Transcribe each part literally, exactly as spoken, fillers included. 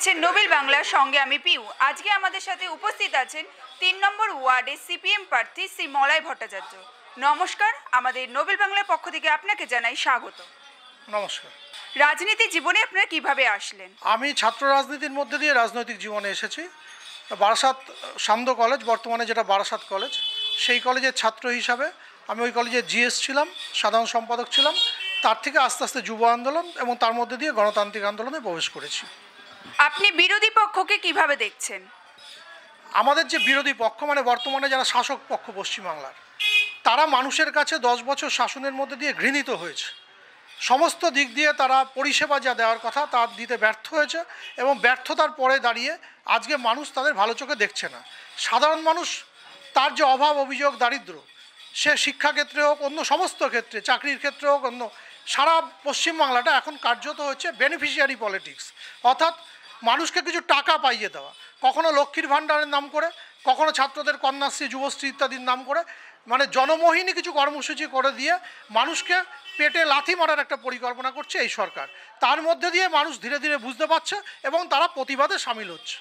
দেখছেন নোবেল বাংলার সঙ্গে আমি পিউ। আজকে আমাদের সাথে উপস্থিত আছেন তিন নম্বর ওয়ার্ডে সিপিএম প্রার্থী শ্রী মলয় ভট্টাচার্য। নমস্কার, আমাদের নোবেল বাংলার পক্ষ থেকে আপনাকে জানাই স্বাগত। নমস্কার। রাজনীতি জীবনে আপনারা কিভাবে আসলেন? আমি ছাত্র রাজনীতির মধ্যে দিয়ে রাজনৈতিক জীবনে এসেছি। বারাসাত সান্ধ্য কলেজ, বর্তমানে যেটা বারাসাত কলেজ, সেই কলেজের ছাত্র হিসাবে আমি ওই কলেজে জিএস ছিলাম, সাধারণ সম্পাদক ছিলাম। তার থেকে আস্তে আস্তে যুব আন্দোলন এবং তার মধ্যে দিয়ে গণতান্ত্রিক আন্দোলনে প্রবেশ করেছি। আপনি বিরোধী পক্ষকে কিভাবে দেখছেন? আমাদের যে বিরোধী পক্ষ, মানে বর্তমানে যারা শাসক পক্ষ পশ্চিমবাংলার, তারা মানুষের কাছে দশ বছর শাসনের মধ্যে দিয়ে ঘৃণিত হয়েছে। সমস্ত দিক দিয়ে তারা পরিষেবা যা দেওয়ার কথা তা দিতে ব্যর্থ হয়েছে এবং ব্যর্থতার পরে দাঁড়িয়ে আজকে মানুষ তাদের ভালো চোখে দেখছে না। সাধারণ মানুষ তার যে অভাব, অভিযোগ, দারিদ্র্য, সে শিক্ষাক্ষেত্রে হোক, অন্য সমস্ত ক্ষেত্রে, চাকরির ক্ষেত্রে হোক, অন্য সারা পশ্চিমবাংলাটা এখন কার্যত হচ্ছে বেনিফিশিয়ারি পলিটিক্স, অর্থাৎ মানুষকে কিছু টাকা পাইয়ে দেওয়া, কখনো লক্ষ্মীর ভাণ্ডারের নাম করে, কখনো ছাত্রদের কন্যাশ্রী, যুবশ্রী ইত্যাদির নাম করে, মানে জনমোহিনী কিছু কর্মসূচি করে দিয়ে মানুষকে পেটে লাথি মারার একটা পরিকল্পনা করছে এই সরকার। তার মধ্যে দিয়ে মানুষ ধীরে ধীরে বুঝতে পারছে এবং তারা প্রতিবাদে সামিল হচ্ছে।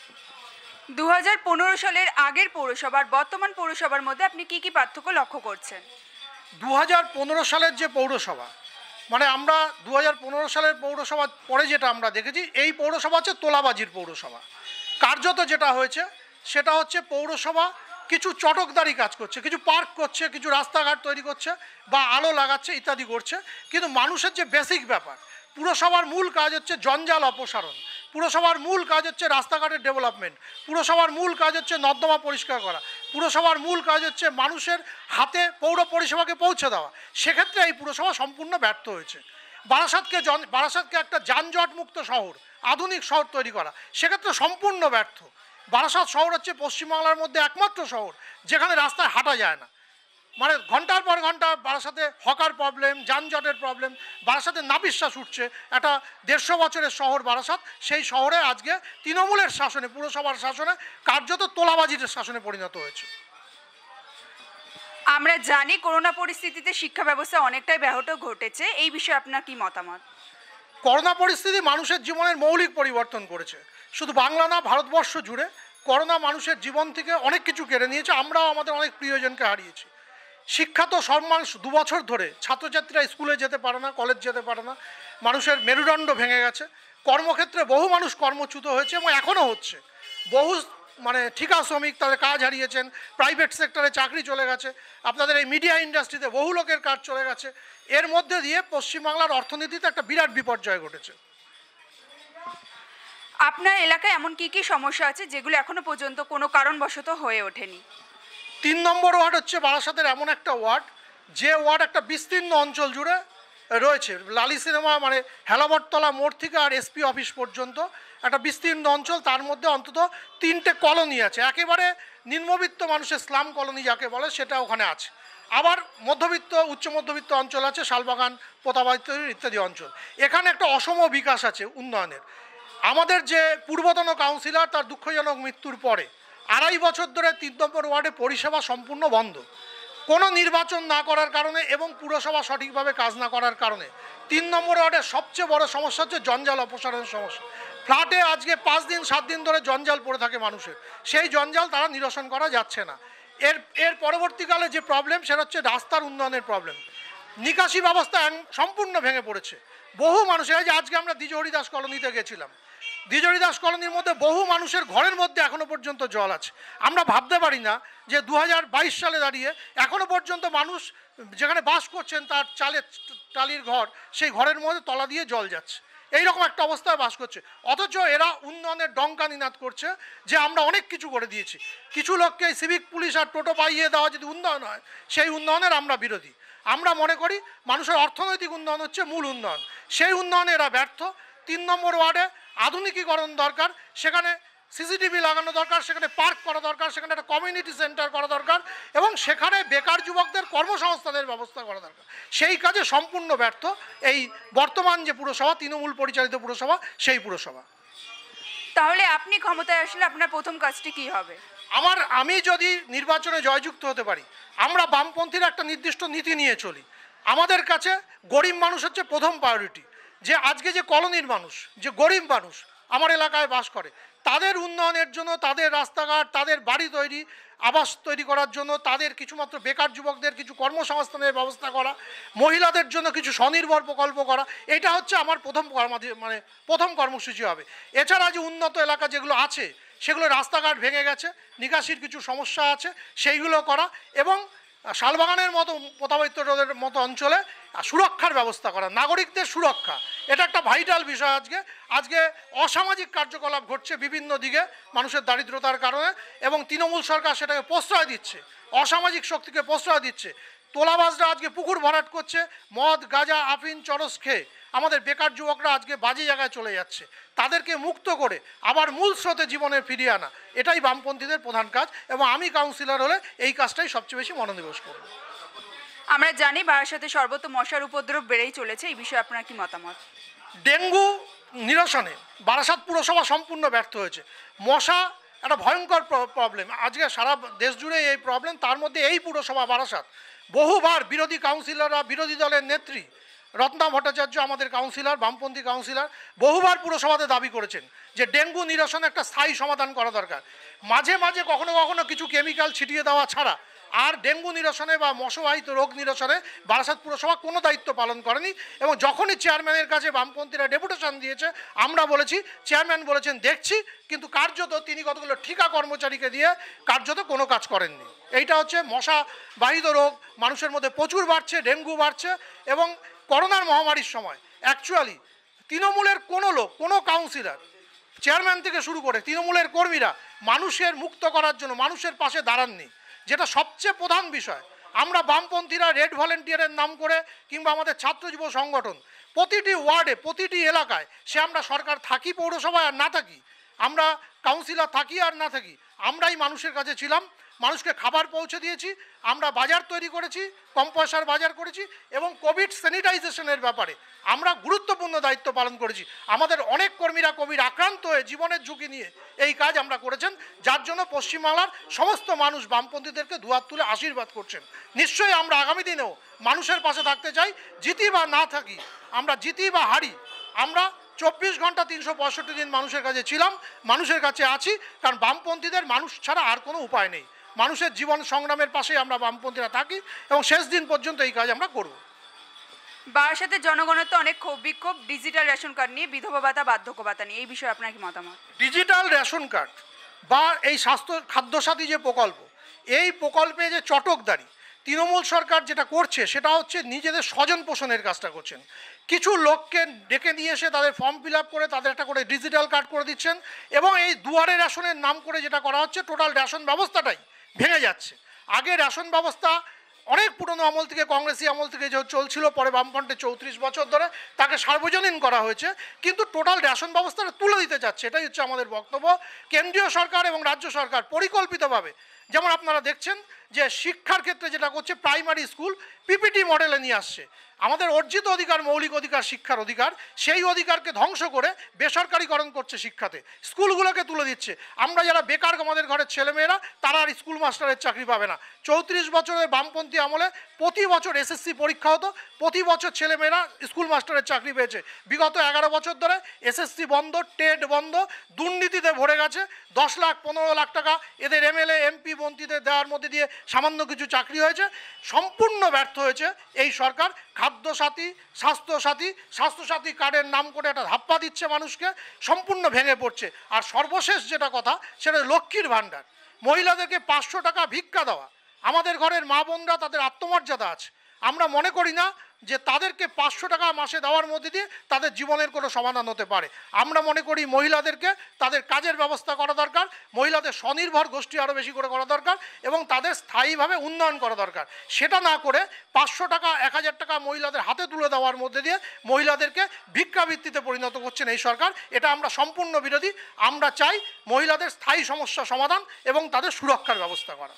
দু হাজার পনেরো সালের আগের পৌরসভার বর্তমান পৌরসভার মধ্যে আপনি কি কি পার্থক্য লক্ষ্য করছেন? দু হাজার পনেরো সালের যে পৌরসভা, মানে আমরা দু হাজার পনেরো সালের পৌরসভা পরে যেটা আমরা দেখেছি, এই পৌরসভা হচ্ছে তোলাবাজির পৌরসভা। কার্যত যেটা হয়েছে সেটা হচ্ছে পৌরসভা কিছু চটকদারি কাজ করছে, কিছু পার্ক করছে, কিছু রাস্তাঘাট তৈরি করছে বা আলো লাগাচ্ছে ইত্যাদি করছে, কিন্তু মানুষের যে বেসিক ব্যাপার, পুরসভার মূল কাজ হচ্ছে জঞ্জাল অপসারণ, পুরসভার মূল কাজ হচ্ছে রাস্তাঘাটের ডেভেলপমেন্ট, পুরসভার মূল কাজ হচ্ছে নর্দমা পরিষ্কার করা, পুরসভার মূল কাজ হচ্ছে মানুষের হাতে পৌর পরিষেবাকে পৌঁছে দেওয়া। সেক্ষেত্রে এই পুরসভা সম্পূর্ণ ব্যর্থ হয়েছে। বারাসাতকে জন বারাসাতকে একটা যানজট মুক্ত শহর, আধুনিক শহর তৈরি করা, সেক্ষেত্রে সম্পূর্ণ ব্যর্থ। বারাসাত শহর হচ্ছে পশ্চিমবাংলার মধ্যে একমাত্র শহর যেখানে রাস্তায় হাঁটা যায় না, মানে ঘন্টার পর ঘন্টা বারাসাতে হকার প্রবলেম, যানজটের প্রবলেম। বারাসাতে নাবিশ্বাস উঠছে। একটা দেড়শো বছরের শহর বারাসাত, সেই শহরে আজকে তৃণমূলের শাসনে, পুরসভার শাসনে কার্যত তোলাবাজির শাসনে পরিণত হয়েছে। আমরা জানি করোনা পরিস্থিতিতে শিক্ষা ব্যবস্থা অনেকটাই ব্যাহত ঘটেছে, এই বিষয়ে আপনার কি মতামত? করোনা পরিস্থিতি মানুষের জীবনের মৌলিক পরিবর্তন করেছে। শুধু বাংলা না, ভারতবর্ষ জুড়ে করোনা মানুষের জীবন থেকে অনেক কিছু কেড়ে নিয়েছে। আমরাও আমাদের অনেক প্রিয়জনকে হারিয়েছি। শিক্ষা তো সম্মান, দু বছর ধরে ছাত্রছাত্রীরা স্কুলে যেতে পারে না, কলেজ যেতে পারে না, মানুষের মেরুদণ্ড ভেঙে গেছে। কর্মক্ষেত্রে বহু মানুষ কর্মচ্যুত হয়েছে এবং এখনও হচ্ছে। বহু মানে ঠিকা শ্রমিক তাদের কাজ হারিয়েছেন, প্রাইভেট সেক্টরে চাকরি চলে গেছে, আপনাদের এই মিডিয়া ইন্ডাস্ট্রিতে বহু লোকের কাজ চলে গেছে। এর মধ্যে দিয়ে পশ্চিমবাংলার অর্থনীতিতে একটা বিরাট বিপর্যয় ঘটেছে। আপনার এলাকায় এমন কি কি সমস্যা আছে যেগুলো এখনো পর্যন্ত কোনো কারণবশত হয়ে ওঠেনি? তিন নম্বর ওয়ার্ড হচ্ছে বারাসাতের এমন একটা ওয়ার্ড, যে ওয়ার্ড একটা বিস্তীর্ণ অঞ্চল জুড়ে রয়েছে। লালি সিনেমা মানে হেলাবরতলা মোড় থেকে আর এসপি অফিস পর্যন্ত একটা বিস্তীর্ণ অঞ্চল। তার মধ্যে অন্তত তিনটে কলোনি আছে। একেবারে নিম্নবিত্ত মানুষের স্লাম কলোনি যাকে বলে, সেটা ওখানে আছে। আবার মধ্যবিত্ত, উচ্চ মধ্যবিত্ত অঞ্চল আছে, শালবাগান, পোতাবাড়ি ইত্যাদি অঞ্চল। এখানে একটা অসম বিকাশ আছে উন্নয়নের। আমাদের যে পূর্বতন কাউন্সিলর, তার দুঃখজনক মৃত্যুর পরে আড়াই বছর ধরে তিন নম্বর ওয়ার্ডে পরিষেবা সম্পূর্ণ বন্ধ। কোনো নির্বাচন না করার কারণে এবং পুরসভা সঠিকভাবে কাজ না করার কারণে তিন নম্বর ওয়ার্ডের সবচেয়ে বড় সমস্যা হচ্ছে জঞ্জাল অপসারণের সমস্যা। ফ্ল্যাটে আজকে পাঁচ দিন সাত দিন ধরে জঞ্জাল পড়ে থাকে মানুষের, সেই জঞ্জাল তারা নিরসন করা যাচ্ছে না। এর এর পরবর্তীকালে যে প্রবলেম, সেটা হচ্ছে রাস্তার উন্নয়নের প্রবলেম। নিকাশি ব্যবস্থা সম্পূর্ণ ভেঙে পড়েছে। বহু মানুষের, এই যে আজকে আমরা দ্বিজহরিদাস কলোনিতে গেছিলাম, দ্বিজহরিদাস কলোনির মধ্যে বহু মানুষের ঘরের মধ্যে এখনো পর্যন্ত জল আছে। আমরা ভাবতে পারি না যে দু হাজার বাইশ সালে দাঁড়িয়ে এখনো পর্যন্ত মানুষ যেখানে বাস করছেন তার চালের টালির ঘর, সেই ঘরের মধ্যে তলা দিয়ে জল যাচ্ছে। এইরকম একটা অবস্থায় বাস করছে, অথচ এরা উন্নয়নের ডঙ্কা নিনাদ করছে যে আমরা অনেক কিছু করে দিয়েছি। কিছু লোককে সিভিক পুলিশ আর টোটো পাইয়ে দেওয়া যদি উন্নয়ন হয়, সেই উন্নয়নের আমরা বিরোধী। আমরা মনে করি মানুষের অর্থনৈতিক উন্নয়ন হচ্ছে মূল উন্নয়ন, সেই উন্নয়নে এরা ব্যর্থ। তিন নম্বর ওয়ার্ডে আধুনিকীকরণ দরকার, সেখানে সিসিটিভি লাগানো দরকার, সেখানে পার্ক করা দরকার, সেখানে একটা কমিউনিটি সেন্টার করা দরকার এবং সেখানে বেকার যুবকদের কর্মসংস্থানের ব্যবস্থা করা দরকার। সেই কাজে সম্পূর্ণ ব্যর্থ এই বর্তমান যে পুরসভা, তৃণমূল পরিচালিত পুরসভা, সেই পুরসভা। তাহলে আপনি ক্ষমতায় আসলে আপনার প্রথম কাজটি কি হবে? আমার আমি যদি নির্বাচনে জয়যুক্ত হতে পারি, আমরা বামপন্থীর একটা নির্দিষ্ট নীতি নিয়ে চলি। আমাদের কাছে গরিব মানুষ হচ্ছে প্রথম প্রায়োরিটি। যে আজকে যে কলোনির মানুষ, যে গরিব মানুষ, আমার এলাকায় বাস করে, তাদের উন্নয়নের জন্য, তাদের রাস্তাঘাট, তাদের বাড়ি তৈরি, আবাস তৈরি করার জন্য, তাদের কিছুমাত্র বেকার যুবকদের কিছু কর্মসংস্থানের ব্যবস্থা করা, মহিলাদের জন্য কিছু স্বনির্ভর প্রকল্প করা, এটা হচ্ছে আমার প্রথম কর্মাধি মানে প্রথম কর্মসূচি হবে। এছাড়া যে উন্নত এলাকা যেগুলো আছে সেগুলো রাস্তাঘাট ভেঙে গেছে, নিকাশির কিছু সমস্যা আছে, সেইগুলো করা, এবং শালবাগানের মতো প্রতাবিত রোডের মতো অঞ্চলে সুরক্ষার ব্যবস্থা করা, নাগরিকদের সুরক্ষা, এটা একটা ভাইটাল বিষয়। আজকে আজকে অসামাজিক কার্যকলাপ ঘটছে বিভিন্ন দিকে মানুষের দারিদ্রতার কারণে, এবং তৃণমূল সরকার সেটাকে প্রশ্রয় দিচ্ছে, অসামাজিক শক্তিকে প্রশ্রয় দিচ্ছে। তোলাবাজরা আজকে পুকুর ভরাট করছে, মদ গাঁজা আফিন চরস খেয়ে আমাদের বেকার যুবকরা আজকে বাজে জায়গায় চলে যাচ্ছে, তাদেরকে মুক্ত করে আবার মূল স্রোতে জীবনে ফিরিয়ে আনা, এটাই বামপন্থীদের প্রধান কাজ, এবং আমি কাউন্সিলর হলে এই কাজটাই সবচেয়ে বেশি মনোনিবেশ করব। আমরা জানি বারাসাতে সর্বত্র মশার উপদ্রব বেড়েই চলেছে, এই বিষয়ে আপনার কি মতামত? ডেঙ্গু নিরসনে বারাসাত পুরসভা সম্পূর্ণ ব্যর্থ হয়েছে। মশা একটা ভয়ঙ্কর প্রবলেম, আজকে সারা দেশ জুড়ে এই প্রবলেম, তার মধ্যে এই পুরসভা বারাসাত বহুবার বিরোধী কাউন্সিলররা, বিরোধী দলের নেত্রী রত্না ভট্টাচার্য আমাদের কাউন্সিলর, বামপন্থী কাউন্সিলর, বহুবার পুরসভাতে দাবি করেছেন যে ডেঙ্গু নিরসনে একটা স্থায়ী সমাধান করা দরকার। মাঝে মাঝে কখনো কখনো কিছু কেমিক্যাল ছিটিয়ে দেওয়া ছাড়া আর ডেঙ্গু নিরসনে বা মশাবাহিত রোগ নিরসনে বারাসাত পুরসভা কোনো দায়িত্ব পালন করেনি, এবং যখনই চেয়ারম্যানের কাছে বামপন্থীরা ডেপুটেশন দিয়েছে আমরা বলেছি, চেয়ারম্যান বলেছেন দেখছি, কিন্তু কার্যত তিনি কতগুলো ঠিকা কর্মচারীকে দিয়ে কার্যত কোনো কাজ করেননি। এইটা হচ্ছে মশাবাহিত রোগ মানুষের মধ্যে প্রচুর বাড়ছে, ডেঙ্গু বাড়ছে, এবং করোনার মহামারীর সময় অ্যাকচুয়ালি তৃণমূলের কোনো লোক, কোনো কাউন্সিলর, চেয়ারম্যান থেকে শুরু করে তৃণমূলের কর্মীরা মানুষের মুক্ত করার জন্য মানুষের পাশে দাঁড়াননি, যেটা সবচেয়ে প্রধান বিষয়। আমরা বামপন্থীরা রেড ভলেন্টিয়ারের নাম করে কিংবা আমাদের ছাত্র যুব সংগঠন প্রতিটি ওয়ার্ডে, প্রতিটি এলাকায়, সে আমরা সরকার থাকি পৌরসভায় আর না থাকি, আমরা কাউন্সিলর থাকি আর না থাকি, আমরাই মানুষের কাছে ছিলাম, মানুষকে খাবার পৌঁছে দিয়েছি, আমরা বাজার তৈরি করেছি, কম পয়সার বাজার করেছি, এবং কোভিড স্যানিটাইজেশনের ব্যাপারে আমরা গুরুত্বপূর্ণ দায়িত্ব পালন করেছি। আমাদের অনেক কর্মীরা কোভিড আক্রান্ত হয়ে জীবনের ঝুঁকি নিয়ে এই কাজ আমরা করেছেন, যার জন্য পশ্চিমবাংলার সমস্ত মানুষ বামপন্থীদেরকে দুহাত তুলে আশীর্বাদ করছেন। নিশ্চয়ই আমরা আগামী দিনেও মানুষের পাশে থাকতে চাই, জিতি বা না থাকি, আমরা জিতি বা হারি, আমরা চব্বিশ ঘন্টা তিনশো পঁয়ষট্টি দিন মানুষের কাছে ছিলাম, মানুষের কাছে আছি, কারণ বামপন্থীদের মানুষ ছাড়া আর কোনো উপায় নেই। মানুষের জীবন সংগ্রামের পাশেই আমরা বামপন্থীরা থাকি, এবং শেষ দিন পর্যন্ত এই কাজ আমরা করব। বারাসাতের জনগণের তো অনেক ক্ষোভ বিক্ষোভ ডিজিটাল রেশন কার্ড নিয়ে, বিধবা ভাতা, বার্ধক্য ভাতা নিয়ে, এই বিষয়ে আপনার কি মতামত? ডিজিটাল রেশন কার্ড বা এই স্বাস্থ্য খাদ্যসাথী যে প্রকল্প, এই প্রকল্পে যে চটকদারি তৃণমূল সরকার যেটা করছে সেটা হচ্ছে নিজেদের স্বজন পোষণের কাজটা করছেন। কিছু লোককে ডেকে নিয়ে এসে তাদের ফর্ম ফিল আপ করে তাদের একটা করে ডিজিটাল কার্ড করে দিচ্ছেন, এবং এই দুয়ারে রেশনের নাম করে যেটা করা হচ্ছে, টোটাল রেশন ব্যবস্থাটাই ভেঙে যাচ্ছে। আগে রেশন ব্যবস্থা অনেক পুরনো আমল থেকে, কংগ্রেসি আমল থেকে যে চলছিল, পরে বামফ্রন্টে চৌত্রিশ বছর ধরে তাকে সার্বজনীন করা হয়েছে, কিন্তু টোটাল রেশন ব্যবস্থাটা তুলে দিতে যাচ্ছে, এটাই হচ্ছে আমাদের বক্তব্য। কেন্দ্রীয় সরকার এবং রাজ্য সরকার পরিকল্পিতভাবে, যেমন আপনারা দেখছেন যে শিক্ষার ক্ষেত্রে যেটা করছে, প্রাইমারি স্কুল পিপিটি মডেলে নিয়ে আসছে। আমাদের অর্জিত অধিকার, মৌলিক অধিকার, শিক্ষার অধিকার, সেই অধিকারকে ধ্বংস করে বেসরকারিকরণ করছে শিক্ষাতে, স্কুলগুলোকে তুলে দিচ্ছে। আমরা যারা বেকার আমাদের ঘরের ছেলেমেয়েরা, তারা আর স্কুল মাস্টারের চাকরি পাবে না। চৌত্রিশ বছরের বামপন্থী আমলে প্রতি বছর এসএসসি পরীক্ষা হতো, প্রতি বছর ছেলেমেয়েরা স্কুল মাস্টারের চাকরি পেয়েছে। বিগত এগারো বছর ধরে এসএসসি বন্ধ, টেট বন্ধ, দুর্নীতিতে ভরে গেছে। দশ লাখ পনেরো লাখ টাকা এদের এমএলএ এমপি মন্ত্রীদের দেওয়ার মধ্যে দিয়ে সামান্য কিছু চাকরি হয়েছে। সম্পূর্ণ ব্যর্থ হয়েছে এই সরকার। খাদ্যসাথী, স্বাস্থ্যসাথী, স্বাস্থ্যসাথী কার্ডের নাম করে একটা ধাপ্পা দিচ্ছে মানুষকে, সম্পূর্ণ ভেঙে পড়ছে। আর সর্বশেষ যেটা কথা, সেটা লক্ষ্মীর ভাণ্ডার, মহিলাদেরকে পাঁচশো টাকা ভিক্ষা দেওয়া। আমাদের ঘরের মা বোনরা, তাদের আত্মমর্যাদা আছে, আমরা মনে করি না যে তাদেরকে পাঁচশো টাকা মাসে দেওয়ার মধ্যে দিয়ে তাদের জীবনের কোনো সমাধান হতে পারে। আমরা মনে করি মহিলাদেরকে তাদের কাজের ব্যবস্থা করা দরকার, মহিলাদের স্বনির্ভর গোষ্ঠী আরও বেশি করে করা দরকার, এবং তাদের স্থায়ীভাবে উন্নয়ন করা দরকার। সেটা না করে পাঁচশো টাকা, এক হাজার টাকা মহিলাদের হাতে তুলে দেওয়ার মধ্যে দিয়ে মহিলাদেরকে ভিক্ষাবৃত্তিতে পরিণত করছেন এই সরকার। এটা আমরা সম্পূর্ণ বিরোধী। আমরা চাই মহিলাদের স্থায়ী সমস্যা সমাধান এবং তাদের সুরক্ষার ব্যবস্থা করা।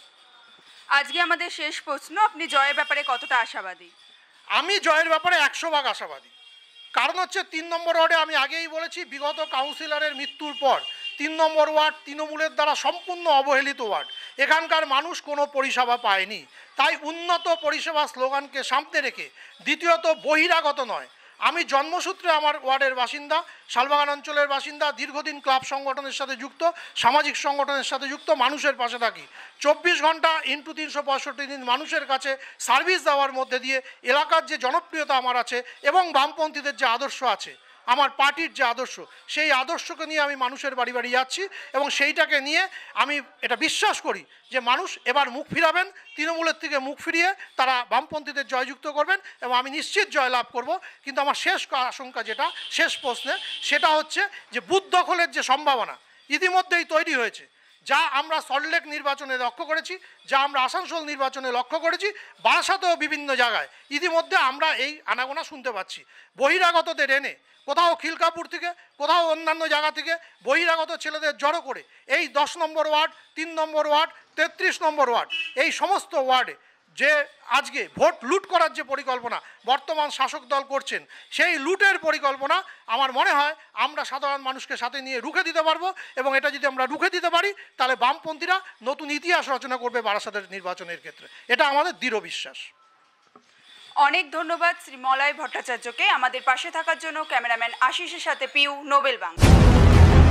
আজকে আমাদের শেষ প্রশ্ন, আপনি জয়ের ব্যাপারে কতটা আশাবাদী? আমি জয়ের ব্যাপারে একশো ভাগ আশাবাদী। কারণ হচ্ছে তিন নম্বর ওয়ার্ডে আমি আগেই বলেছি, বিগত কাউন্সিলরের মৃত্যুর পর তিন নম্বর ওয়ার্ড তৃণমূলের দ্বারা সম্পূর্ণ অবহেলিত ওয়ার্ড। এখানকার মানুষ কোনো পরিষেবা পায়নি। তাই উন্নত পরিষেবা স্লোগানকে সামনে রেখে, দ্বিতীয়ত বহিরাগত নয়, আমি জন্মসূত্রে আমার ওয়ার্ডের বাসিন্দা, শালবাগান অঞ্চলের বাসিন্দা, দীর্ঘদিন ক্লাব সংগঠনের সাথে যুক্ত, সামাজিক সংগঠনের সাথে যুক্ত, মানুষের পাশে থাকি। চব্বিশ ঘন্টা ইন্টু তিনশো পঁয়ষট্টি দিন মানুষের কাছে সার্ভিস দেওয়ার মধ্যে দিয়ে এলাকার যে জনপ্রিয়তা আমার আছে এবং বামপন্থীদের যে আদর্শ আছে, আমার পার্টির যে আদর্শ, সেই আদর্শকে নিয়ে আমি মানুষের বাড়ি বাড়ি যাচ্ছি এবং সেইটাকে নিয়ে আমি এটা বিশ্বাস করি যে মানুষ এবার মুখ ফিরাবেন, তৃণমূলের থেকে মুখ ফিরিয়ে তারা বামপন্থীদের জয়যুক্ত করবেন এবং আমি নিশ্চিত জয় লাভ করব। কিন্তু আমার শেষ আশঙ্কা যেটা, শেষ প্রশ্নে, সেটা হচ্ছে যে বুথ দখলের যে সম্ভাবনা ইতিমধ্যেই তৈরি হয়েছে, যা আমরা সল্টলেক নির্বাচনে লক্ষ্য করেছি, যা আমরা আসানসোল নির্বাচনে লক্ষ্য করেছি, বারাসাতেও বিভিন্ন জায়গায় ইতিমধ্যে আমরা এই আনাগোনা শুনতে পাচ্ছি। বহিরাগতদের এনে কোথাও খিলকাপুর থেকে, কোথাও অন্যান্য জায়গা থেকে বহিরাগত ছেলেদের জড়ো করে এই দশ নম্বর ওয়ার্ড, তিন নম্বর ওয়ার্ড, তেত্রিশ নম্বর ওয়ার্ড, এই সমস্ত ওয়ার্ডে যে আজকে ভোট লুট করার যে পরিকল্পনা বর্তমান শাসক দল করছেন, সেই লুটের পরিকল্পনা আমার মনে হয় আমরা সাধারণ মানুষকে সাথে নিয়ে রুখে দিতে পারবো এবং এটা যদি আমরা রুখে দিতে পারি তাহলে বামপন্থীরা নতুন ইতিহাস রচনা করবে বারাসাতের নির্বাচনের ক্ষেত্রে। এটা আমাদের দৃঢ় বিশ্বাস। অনেক ধন্যবাদ শ্রী মলয় ভট্টাচার্যকে আমাদের পাশে থাকার জন্য। ক্যামেরাম্যান আশিসের সাথে পিউ, নোবেল বাংলা।